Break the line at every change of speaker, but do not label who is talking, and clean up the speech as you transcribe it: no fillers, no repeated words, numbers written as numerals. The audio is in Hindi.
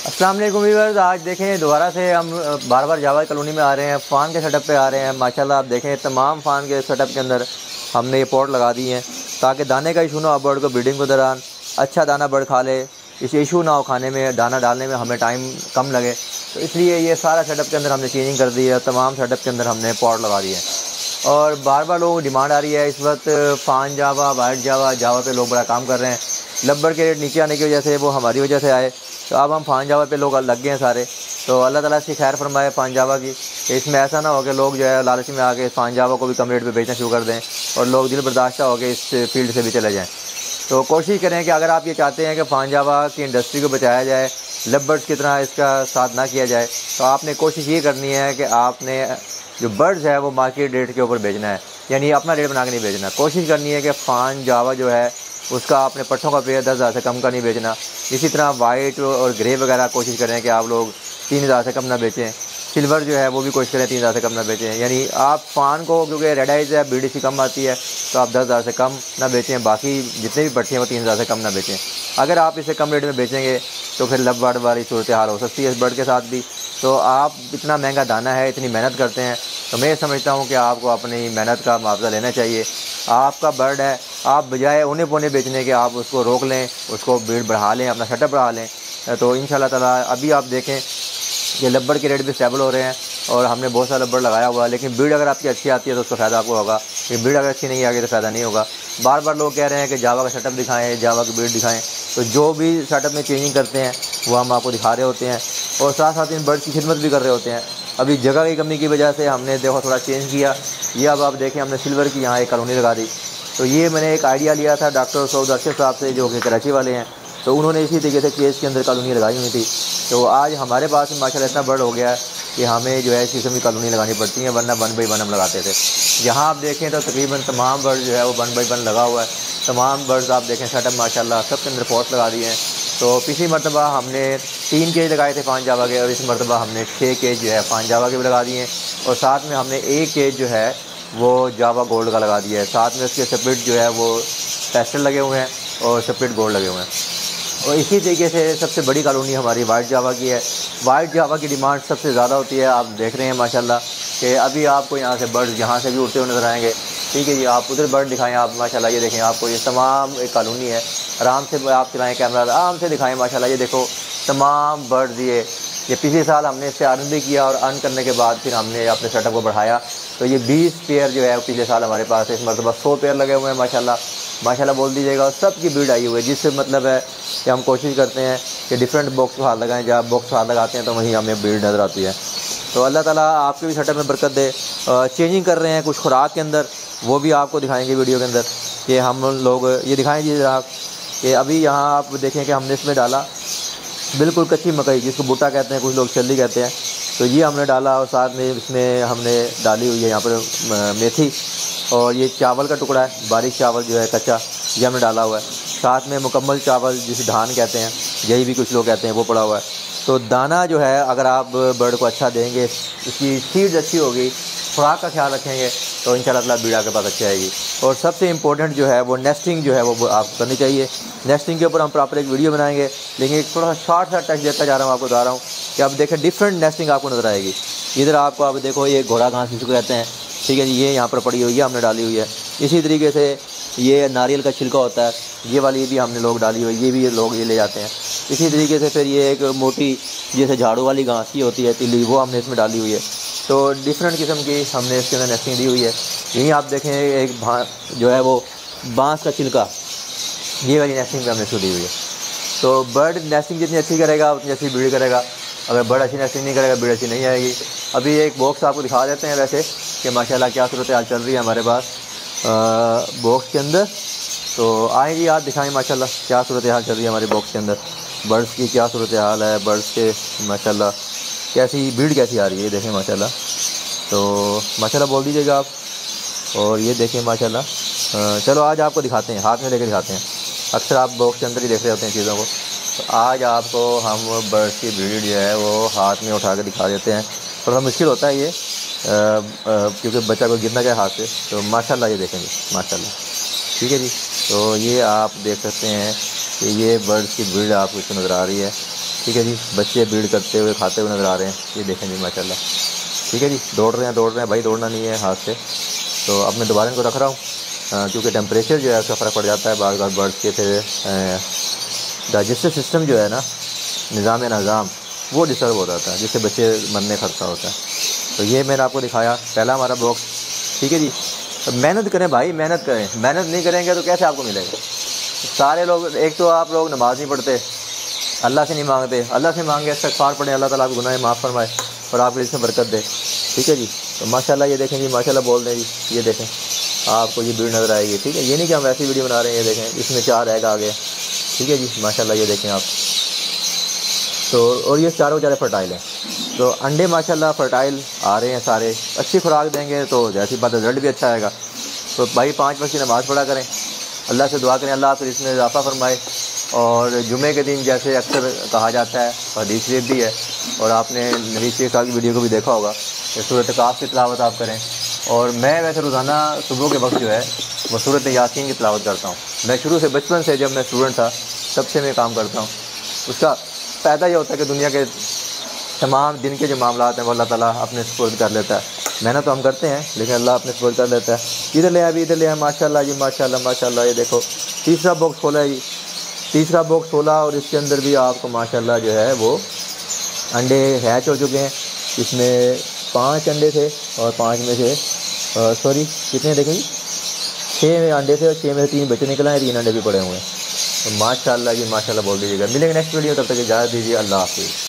अस्सलाम वालेकुम व्यूअर्स। आज देखें दोबारा से हम बार बार जावा कॉलोनी में आ रहे हैं, फ़ान के सेटअप पे आ रहे हैं। माशाल्लाह आप देखें तमाम फ़ान के सेटअप के अंदर हमने ये पॉट लगा दिए हैं ताकि दाने का इशू ना हो बर्ड को ब्रीडिंग के दौरान अच्छा दाना बर्ड खा ले, इस इशू ना हो खाने में, दाना डालने में हमें टाइम कम लगे। तो इसलिए ये सारा सेटअप के अंदर हमने चेंजिंग कर दी है, तमाम सेटअप के अंदर हमने पॉट लगा दिए हैं। और बार बार लोगों को डिमांड आ रही है इस वक्त फ़ान जावा, वाइट जावा, जावा पे लोग बड़ा काम कर रहे हैं। लब्बर के रेट नीचे आने की वजह से, वो हमारी वजह से आए, तो अब हम फ़ान जावा पे लोग लग गए हैं सारे। तो अल्लाह ताला इसकी खैर फरमाए फ़ान जावा की, कि इसमें ऐसा ना हो कि लोग जो है लालच में आके फ़ान जावा को भी कम रेट पे बेचना शुरू कर दें और लोग दिल बर्दाश्त हो के इस फील्ड से भी चले जाएं। तो कोशिश करें कि अगर आप ये चाहते हैं कि फ़ान जावा की इंडस्ट्री को बचाया जाए, लवबर्ड्स की तरह इसका साथ ना किया जाए, तो आपने कोशिश ये करनी है कि आपने जो बर्ड्स है वो मार्केट रेट के ऊपर बेचना है, यानी अपना रेट बना के नहीं बेचना। कोशिश करनी है कि फ़ान जावा जो है उसका आपने पट्ठों का पेयर 10,000 से कम का नहीं बेचना। इसी तरह वाइट और ग्रे वगैरह कोशिश करें कि आप लोग 3,000 से कम ना बेचें। सिल्वर जो है वो भी कोशिश करें 3,000 से कम ना बेचें। यानी आप फ़ान को, क्योंकि रेड आइज़ है, BDC कम आती है, तो आप 10,000 से कम ना बेचें। बाकी जितने भी पट्टी हैं वो 3,000 से कम ना बेचें। अगर आप इसे कम रेट में बेचेंगे तो फिर लब बर्ड वाली सूरत हाल हो सकती है इस बर्ड के साथ भी। तो आप इतना महंगा दाना है, इतनी मेहनत करते हैं, तो मैं समझता हूँ कि आपको अपनी मेहनत का मुआवजा लेना चाहिए। आपका बर्ड है, आप बजाय उन्हें पौने बेचने के आप उसको रोक लें, उसको ब्रीड बढ़ा लें, अपना सेटअप बढ़ा लें। तो इंशाल्लाह ताला अभी आप देखें कि लब्बड़ के रेट भी स्टेबल हो रहे हैं और हमने बहुत सारा लब्बड़ लगाया हुआ है। लेकिन ब्रीड अगर आपकी अच्छी आती है तो उसका फ़ायदा आपको होगा, कि ब्रीड अगर अच्छी नहीं आएगी तो फ़ायदा नहीं होगा। बार बार लोग कह रहे हैं कि जावा का सेटअप दिखाएँ, जावा की ब्रीड दिखाएँ, तो जो भी सेटअप में चेंजिंग करते हैं वो हम आपको दिखा रहे होते हैं और साथ साथ इन बर्ड की खिदमत भी कर रहे होते हैं। अभी जगह की कमी की वजह से हमने देखो थोड़ा चेंज किया। ये अब आप देखें हमने सिल्वर की यहाँ एक कॉलोनी लगा दी। तो ये मैंने एक आइडिया लिया था डॉक्टर सऊद अरशद साहब से, जो कि कराची वाले हैं। तो उन्होंने इसी तरीके से केस के अंदर कॉलोनी लगाई हुई थी। तो आज हमारे पास माशाल्लाह इतना बर्ड हो गया है कि हमें जो है इस किस्म की कॉलोनी लगानी पड़ती है, वरना 1 बाई 1 हम लगाते थे। यहाँ आप देखें तो तकरीबन तमाम बर्ड जो है वो 1 बाई 1 लगा हुआ है। तमाम बर्ड्स आप देखें सेटअप माशाल्लाह सब के अंदर पॉट लगा दिए हैं। तो पिछली मरतबा हमने 3 केज लगाए थे फ़ान जावा के, और इस मरतबा हमने 6 केज जो है फ़ान जावा के भी लगा दिए हैं। और साथ में हमने 1 केज जो है वो जावा गोल्ड का लगा दिया है। साथ में उसके स्प्लिट जो है वो पेस्टल लगे हुए हैं और स्प्लिट गोल्ड लगे हुए हैं। और इसी तरीके से सबसे बड़ी कॉलोनी हमारी वाइट जावा की है। वाइट जावा की डिमांड सबसे ज़्यादा होती है। आप देख रहे हैं माशाल्लाह कि अभी आपको यहाँ से बर्ड यहाँ से भी उड़ते हुए नज़र आएंगे। ठीक है जी, आप उधर बर्ड दिखाएं। आप माशाल्लाह ये देखें, आपको ये तमाम एक कॉलोनी है, आराम से आप चलाएँ कैमरा, आराम से दिखाएँ। माशाल्लाह ये देखो तमाम बर्ड ये पिछले साल हमने इससे अर्न भी किया और अर्न करने के बाद फिर हमने अपने सेटअप को बढ़ाया। तो ये 20 पेयर जो है पिछले साल हमारे पास है, इस मरतबा 100 पेयर लगे हुए हैं माशाल्लाह। माशाल्लाह बोल दीजिएगा। सब की ब्रीड आई हुई है, जिससे मतलब है कि हम कोशिश करते हैं कि डिफरेंट बॉक्स हाथ लगाएं। जब बॉक्स हाथ लगाते हैं तो वहीं हमें ब्रीड नज़र आती है। तो अल्लाह ताला आपके भी सेटअप में बरकत दे। चेंजिंग कर रहे हैं कुछ खुराक के अंदर, वो भी आपको दिखाएंगे वीडियो के अंदर कि हम लोग ये दिखाएँ जी आप कि अभी यहाँ आप देखें कि हमने इसमें डाला बिल्कुल कच्ची मकई, जिसको बूटा कहते हैं, कुछ लोग चल्ली कहते हैं। तो ये हमने डाला और साथ में इसमें हमने डाली हुई है यहाँ पर मेथी, और ये चावल का टुकड़ा है, बारीक चावल जो है कच्चा, ये हमने डाला हुआ है। साथ में मुकम्मल चावल जिसे धान कहते हैं, यही भी कुछ लोग कहते हैं, वो पड़ा हुआ है। तो दाना जो है अगर आप बर्ड को अच्छा देंगे, इसकी सीड्स अच्छी होगी, खुराक का ख्याल रखेंगे, तो इंशाल्लाह ताला ब्रीड आपके पास अच्छी आएगी। और सबसे इम्पोर्टेंट जो है वो नेस्टिंग जो है वो आप करनी चाहिए। नेस्टिंग के ऊपर हम प्रॉपर एक वीडियो बनाएंगे, लेकिन एक थोड़ा सा शॉर्ट सा टच देता जा रहा हूँ, आपको बता रहा हूँ कि आप देखें डिफरेंट नेस्टिंग आपको नज़र आएगी। इधर आपको आप देखो ये घोड़ा घास जिसको कहते हैं, ठीक है जी, ये यहाँ पर पड़ी हुई है, हमने डाली हुई है। इसी तरीके से ये नारियल का छिलका होता है, ये वाली भी हमने लोग डाली हुई है, ये भी लोग ये ले जाते हैं। इसी तरीके से फिर ये एक मोटी जैसे झाड़ू वाली घास की होती है तिल्ली, वो हमने इसमें डाली हुई है। तो डिफरेंट किस्म की हमने इसके अंदर नेस्टिंग दी हुई है। यहीं आप देखें एक जो है वो बांस का छिलका, ये वाली नेस्टिंग भी हमने इसको दी हुई है। तो बर्ड नेस्टिंग जितनी अच्छी करेगा उतनी अच्छी ब्रीड करेगा। अगर बर्ड अच्छी नेस्टिंग नहीं करेगा, ब्रीड अच्छी नहीं आएगी। अभी एक बॉक्स आपको दिखा देते हैं वैसे कि माशाल्लाह क्या सूरत हाल चल रही है हमारे पास बॉक्स के अंदर। तो आए जी, आप दिखाएँ माशाल्लाह क्या सूरत हाल चल रही है हमारे बॉक्स के अंदर, बर्ड्स की क्या सूरत हाल है, बर्ड्स के माशाल्लाह कैसी ब्रीड कैसी आ रही है, ये देखें माशाल्लाह। तो माशाल्लाह बोल दीजिएगा आप। और ये देखें माशाल्लाह। चलो आज आपको दिखाते हैं, हाथ में लेकर दिखाते हैं। अक्सर आप बॉक्स के अंदर ही देख रहे होते हैं चीज़ों को, तो आज आपको हम बर्ड्स की ब्रीड जो है वो हाथ में उठा कर दिखा देते हैं। थोड़ा मुश्किल होता है ये क्योंकि बच्चा को गिरना चाहे हाथ से। तो माशाल्लाह ये देखेंगे माशाल्लाह, ठीक है जी। तो ये आप देख सकते हैं कि ये बर्ड्स की ब्रीड आपको इसमें नज़र आ रही है। ठीक है जी। बच्चे ब्रीड करते हुए खाते हुए नज़र आ रहे हैं, ये देखें जी माशाल्लाह। ठीक है जी, दौड़ रहे हैं भाई, दौड़ना नहीं है हाथ से। तो अब मैं दोबारा इनको रख रहा हूँ क्योंकि टेम्परेचर जो है उसका फ़र्क पड़ जाता है बार बार बर्ड्स के, फिर डाइजेस्टिव सिस्टम जो है ना, निज़ाम वो डिस्टर्ब हो जाता है, जिससे बच्चे मरने खतरा होता है। तो ये मैंने आपको दिखाया पहला हमारा बॉक्स। ठीक है जी, तो मेहनत करें भाई, मेहनत करें, मेहनत नहीं करेंगे तो कैसे आपको मिलेगा। सारे लोग, एक तो आप लोग नमाज़ नहीं पढ़ते, अल्लाह से नहीं मांगते, अल्लाह से मांगे इस्तिग़फ़ार पढ़ें, अल्लाह ताला आपके गुनाह माफ़ फरमाए और आपके इसमें बरकत दे। ठीक है जी, तो माशाल्लाह ये देखें जी, माशाल्लाह बोल दें जी, ये देखें आपको ये ब्रीड नज़र आएगी। ठीक है, ये नहीं कि हम ऐसी वीडियो बना रहे हैं, ये देखें इसमें 4 एग आ गए। ठीक है जी, माशाल्लाह ये देखें आप। तो और ये चारों बेचारे फर्टाइल हैं, तो अंडे माशाल्लाह फर्टाइल आ रहे हैं सारे। अच्छी खुराक देंगे तो जैसी बात रिज़ल्ट भी अच्छा आएगा। तो भाई 5 वक्त की नमाज़ पढ़ा करें, अल्लाह से दुआ करें, अल्लाह आपको इसमें इजाफ़ा फरमाए। और जुमे के दिन जैसे अक्सर कहा जाता है, हदीस शरीफ भी है, और आपने नबी साहब की वीडियो को भी देखा होगा, सूरत काफ की तिलावत आप करें। और मैं वैसे रोज़ाना सुबह के वक्त जो है वो सूरत यासीन की तिलावत करता हूँ। मैं शुरू से, बचपन से, जब मैं स्टूडेंट था तब से मैं काम करता हूँ। उसका फ़ायदा ये होता है कि दुनिया के तमाम दिन के जो मामला हैं वो अल्लाह ताला अपने सुपुर्द कर लेता है। मेहनत तो हम करते हैं लेकिन अल्लाह अपने सुपुर्द कर लेता है। इधर ले अभी इधर ले आए, माशाल्लाह जी माशाल्लाह माशाल्लाह। ये देखो तीसरा बॉक्स खोला है जी, तीसरा बॉक्स खोला और इसके अंदर भी आपको माशाल्लाह जो है वो अंडे हैच हो चुके हैं। इसमें 5 अंडे थे और 5 में से सॉरी कितने देखें जी, 6 अंडे थे और 6 में से 3 बच्चे निकल आए, 3 अंडे भी पड़े हुए हैं। तो माशाल्लाह जी माशाल्लाह बोल दीजिएगा। मिलेंगे नेक्स्ट वीडियो, तब तक इजाज़त दीजिए, अल्लाह हाफ़िज़।